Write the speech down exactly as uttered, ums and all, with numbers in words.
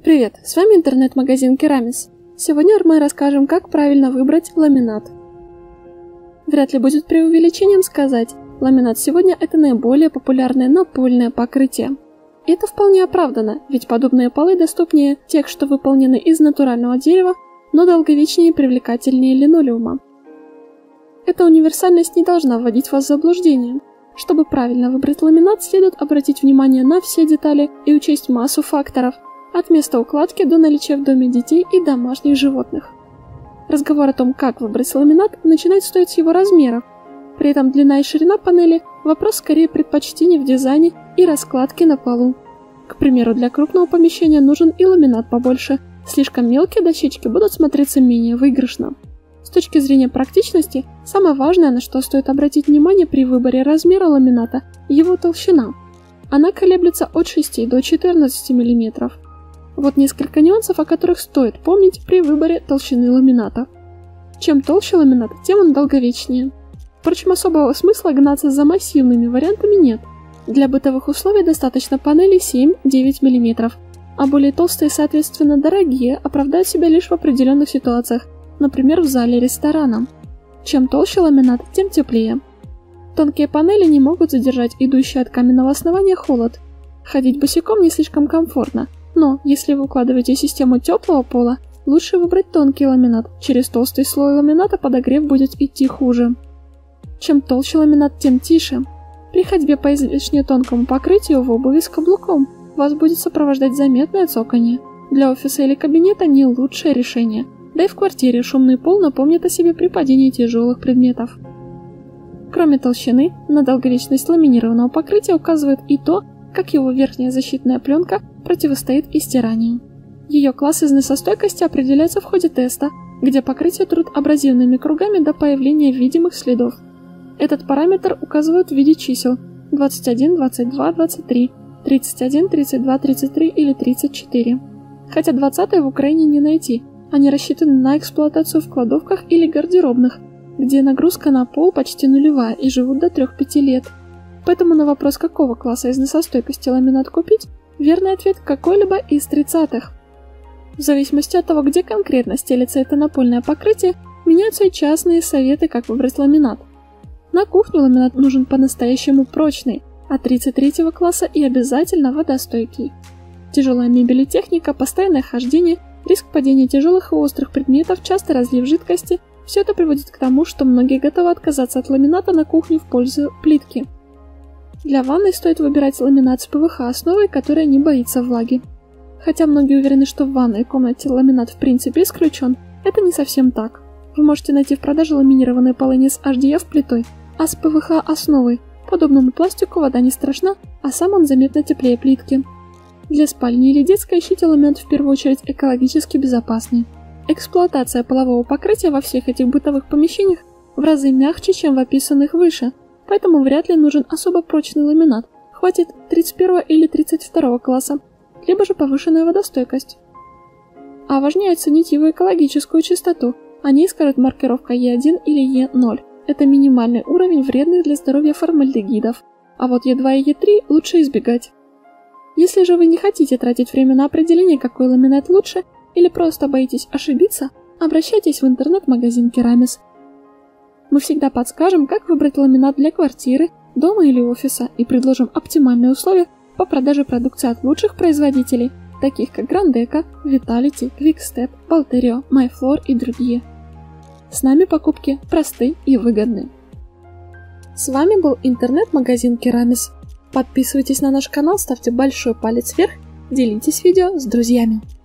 Привет, с вами интернет-магазин Керамис. Сегодня мы расскажем, как правильно выбрать ламинат. Вряд ли будет преувеличением сказать, ламинат сегодня это наиболее популярное напольное покрытие. И это вполне оправдано, ведь подобные полы доступнее тех, что выполнены из натурального дерева, но долговечнее и привлекательнее линолеума. Эта универсальность не должна вводить вас в заблуждение. Чтобы правильно выбрать ламинат, следует обратить внимание на все детали и учесть массу факторов, от места укладки до наличия в доме детей и домашних животных. Разговор о том, как выбрать ламинат, начинает стоить с его размеров. При этом длина и ширина панели – вопрос скорее предпочтений в дизайне и раскладке на полу. К примеру, для крупного помещения нужен и ламинат побольше, слишком мелкие дощечки будут смотреться менее выигрышно. С точки зрения практичности, самое важное, на что стоит обратить внимание при выборе размера ламината – его толщина. Она колеблется от шести до четырнадцати миллиметров. Вот несколько нюансов, о которых стоит помнить при выборе толщины ламината. Чем толще ламинат, тем он долговечнее. Впрочем, особого смысла гнаться за массивными вариантами нет. Для бытовых условий достаточно панели семь-девять миллиметров, а более толстые, соответственно, дорогие, оправдают себя лишь в определенных ситуациях, например, в зале ресторана. Чем толще ламинат, тем теплее. Тонкие панели не могут задержать идущий от каменного основания холод. Ходить босиком не слишком комфортно, но если вы укладываете систему теплого пола, лучше выбрать тонкий ламинат. Через толстый слой ламината подогрев будет идти хуже. Чем толще ламинат, тем тише. При ходьбе по излишне тонкому покрытию в обуви с каблуком вас будет сопровождать заметное цоканье. Для офиса или кабинета не лучшее решение. Да и в квартире шумный пол напомнит о себе при падении тяжелых предметов. Кроме толщины, на долговечность ламинированного покрытия указывает и то, как его верхняя защитная пленка противостоит истиранию. Ее класс износостойкости определяется в ходе теста, где покрытие трут абразивными кругами до появления видимых следов. Этот параметр указывают в виде чисел двадцать один, двадцать два, двадцать три, тридцать один, тридцать два, тридцать три или тридцать четыре. Хотя двадцатое в Украине не найти, они рассчитаны на эксплуатацию в кладовках или гардеробных, где нагрузка на пол почти нулевая и живут до трёх-пяти лет. Поэтому на вопрос, какого класса износостойкости ламинат купить, верный ответ какой-либо из тридцатых. В зависимости от того, где конкретно стелится это напольное покрытие, меняются и частные советы, как выбрать ламинат. На кухню ламинат нужен по-настоящему прочный, от тридцать третьего класса и обязательно водостойкий. Тяжелая мебель и техника, постоянное хождение, риск падения тяжелых и острых предметов, частый разлив жидкости – все это приводит к тому, что многие готовы отказаться от ламината на кухню в пользу плитки. Для ванной стоит выбирать ламинат с ПВХ-основой, которая не боится влаги. Хотя многие уверены, что в ванной комнате ламинат в принципе исключен, это не совсем так. Вы можете найти в продаже ламинированные полы не с эйч ди эф плитой, а с ПВХ-основой. Подобному пластику вода не страшна, а сам он заметно теплее плитки. Для спальни или детской ищите ламинат в первую очередь экологически безопасный. Эксплуатация полового покрытия во всех этих бытовых помещениях в разы мягче, чем в описанных выше, поэтому вряд ли нужен особо прочный ламинат, хватит тридцать первого или тридцать второго класса, либо же повышенная водостойкость. А важнее оценить его экологическую чистоту, о ней скажет маркировка Е один или Е ноль, это минимальный уровень вредных для здоровья формальдегидов, а вот Е два и Е три лучше избегать. Если же вы не хотите тратить время на определение, какой ламинат лучше, или просто боитесь ошибиться, обращайтесь в интернет-магазин Керамис. Мы всегда подскажем, как выбрать ламинат для квартиры, дома или офиса и предложим оптимальные условия по продаже продукции от лучших производителей, таких как Грандека, Vitality, Quickstep, Balterio, MyFloor и другие. С нами покупки просты и выгодны. С вами был интернет-магазин Керамис. Подписывайтесь на наш канал, ставьте большой палец вверх, делитесь видео с друзьями.